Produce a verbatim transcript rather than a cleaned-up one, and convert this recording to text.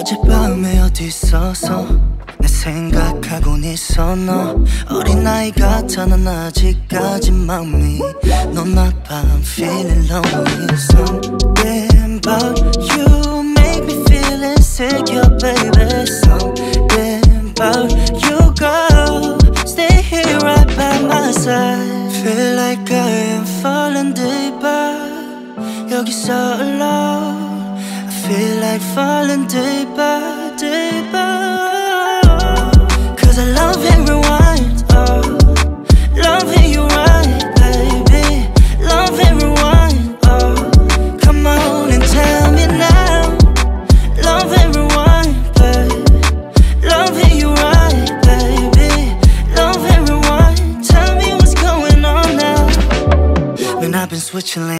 어젯밤에 어디 있어서 내 생각하곤 있어. 너 어린 나이 같아. 난 아직까지 마음이 넌 나빠. I'm feeling lonely. Something about you make me feel insecure, baby. Something about you, girl. Stay here right by my side. Feel like I am falling deeper. 여기서 alone. I feel like falling deeper, deeper. Cause I love and rewind, oh. Love and you right, baby. Love and rewind, oh. Come on and tell me now. Love and rewind, baby. Love and you right, baby. Love and rewind. Tell me what's going on now. Man, I've been switching lanes.